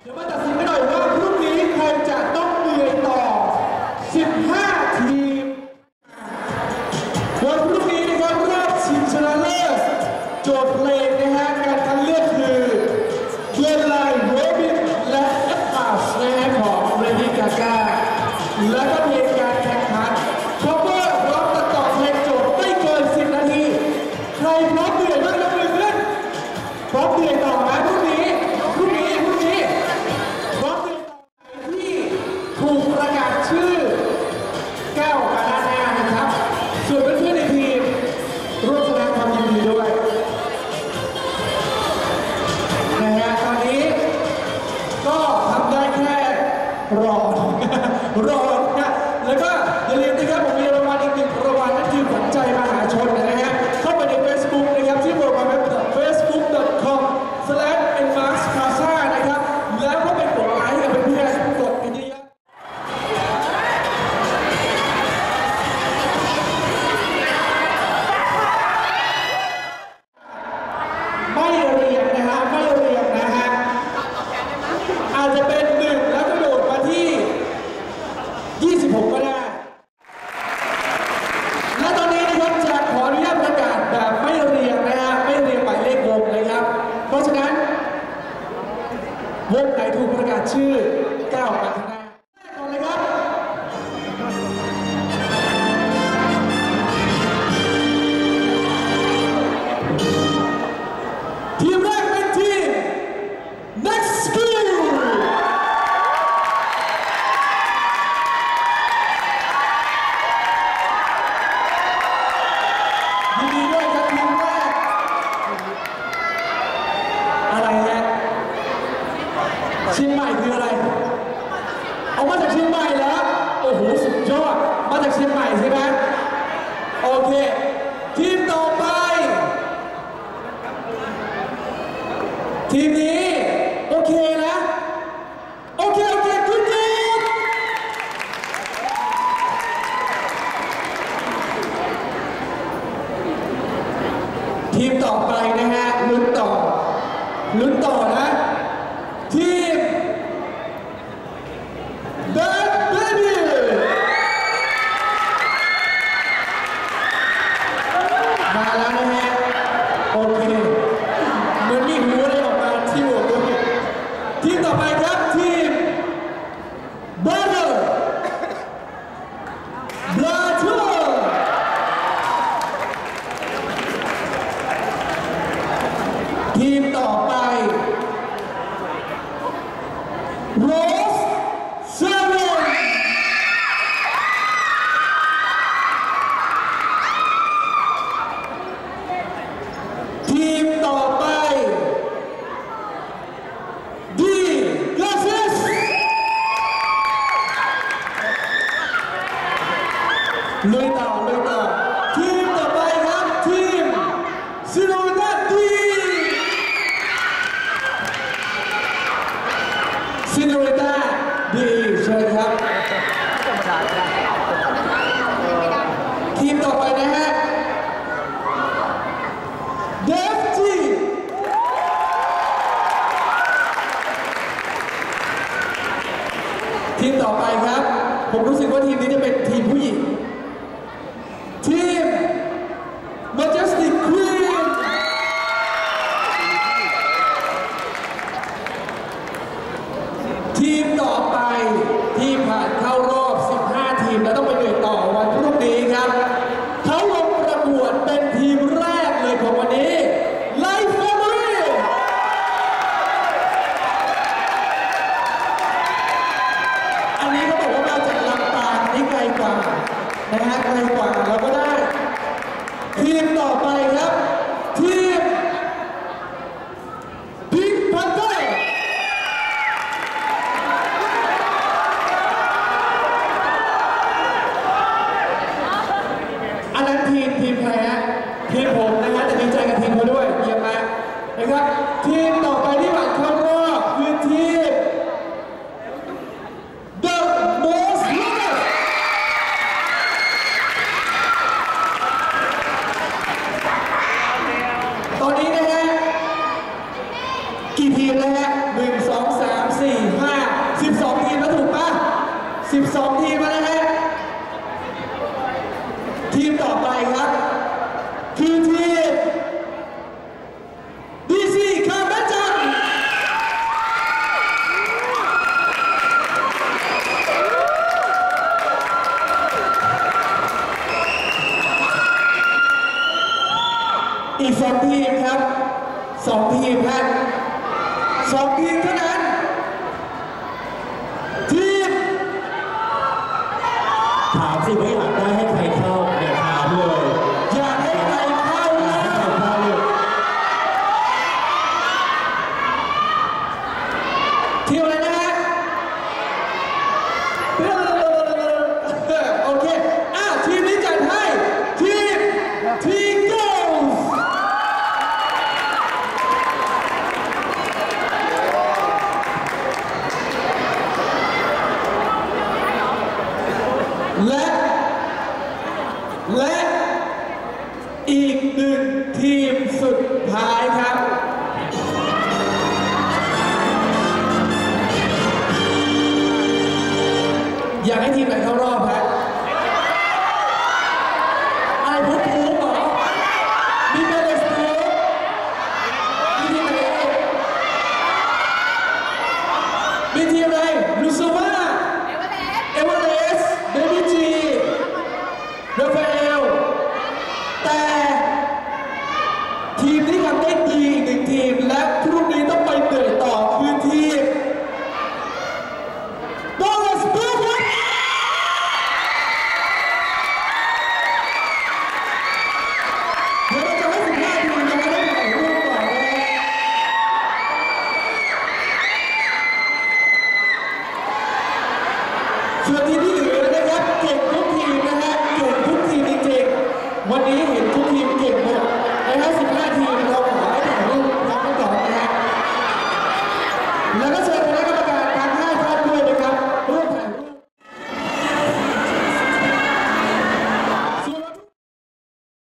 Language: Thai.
เดี๋ยวมาตัดสินกันหน่อยว่าพรุ่งนี้ใครจะต้องเหนื่อยต่อ15 ทีมวันพรุ่งนี้นะครับรอบชิงชนะเลิศโจทย์เพลงนะฮะการคัดเลือกคือเวลาโรบินและเอฟอาร์สนะฮะของเรดี้กาก้าและก็เพลงการแข่งขันคอเวอร์พร้อมตัดต่อเพลงโจทย์ไม่เกิน10 นาทีใครพร้อมเหนื่อยบ้างยกมือขึ้นพร้อมเหนื่อยต่อไหมพรุ่งนี้พร้อมเหนื่อยต่อที่ถูกประกาศชื่อแก้วกาด้านะครับส่วนเพื่อนๆในทีมร่วมแสดงความยินดีด้วยนะฮะตอนนี้ก็ทำได้แค่รอนะแล้วก็อย่าลืมนะครับผมมีรางวัลอีก1 รางวัลนั่นคือขวัญใจมหาชนนะฮะเข้าไปใน Facebook นะครับที่ www.facebook.com/enmarksplaza นะครับแล้วก็ไปกดไลค์กับเพื่อนๆกดกันเยอะไม่เรียงนะฮะอาจจะเป็น1แล้วก็โดดมาที่26ก็ได้และตอนนี้นะครับจะขออนุญาตประกาศแบบไม่เรียงนะฮะไม่เรียงหมายเลขวงเลยครับเพราะฉะนั้นวงไหนถูกประกาศชื่อก้าวไปข้างหน้าก่อนเลยครับทีมแรกเป็นทีม Next Schoolยินดีด้วยครับทีมแรกอะไรฮะเชียงใหม่คืออะไรเอามาจากเชียงใหม่แล้วโอ้โหสุดยอดมาจากเชียงใหม่ใช่ไหมโอเคทีมต่อไปทีมนี้โอเคนะโอเคคุณทีมทีมต่อไปนะฮะลุ้นต่อนะทีม Bad Baby มาแล้วนะฮะโอเคเหมือนมีหูอะไรออกมาที่หัวตัวทีมต่อไปครับทีม Brother ทีมต่อไป Rose 7 ทีมต่อไป D Glasses ลุยต่อทีมต่อไปครับทีม Sinorita D Sinorita D เชิญครับทีมต่อไปนะฮะ Def G ทีมต่อไปครับผมรู้สึกว่าทีมนี้จะเป็นทีมผู้หญิงทีม Majestic Queen ทีมต่อไปที่ผ่านเข้ารอบ15 ทีมแล้วต้องไปเหนื่อยต่อวันพรุ่งนี้ครับเขาลงประกวดเป็นทีมแรกเลยของวันนี้ Life Family อันนี้เขาบอกว่ามาจากลำปางนี่ไกลกว่านะฮะไกลกว่าเราก็ได้ทีมต่อไปครับทีม Pink Panther อันนั้นทีมใครฮะทีมผมนะฮะแต่ดีใจกับทีมเขาด้วยเยี่ยมมากนะครับทีมต่อไปที่ผ่านเข้ารอบคือทีม The Most Lovers ท 2 ทีมเท่านั้นทีมถามสิว่าอยากได้ให้ใครเข้าเนี่ยถามเลยอยากให้ใครเข้านะทีมอะไรนะฮะโอเคทีมนี้จัดให้ทีมทีเกิลส์และอีก1 ทีมสุดท้ายครับอยากให้ทีมไหนเข้ารอบฮะไอ้พุ๊บเหรอมีเบลสตูมีทีมไหนมีทีมอะไรลูซูมาเอเวอเรสต์เบบี้จีราฟาเอลแต่ทีมที่ทำได้ดีอีก1 ทีมและพรุ่งนี้ต้องไปเหนื่อยต่อคือทีมบอลสปูฟเดี๋ยวเราจะให้15 ทีมยังไม่ได้ถ่ายรูปก่อนนะส่วนทีม